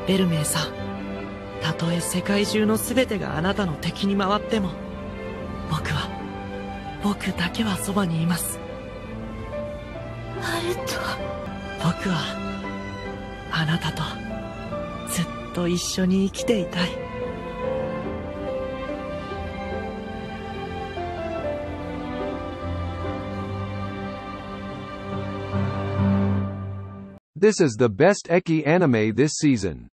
ベルメイさん、たとえ世界中の全てがあなたの敵に回っても、僕だけはそばにいます。 ハルト。 僕はあなたとずっと一緒に生きていたい。 This is the best Eki anime this season.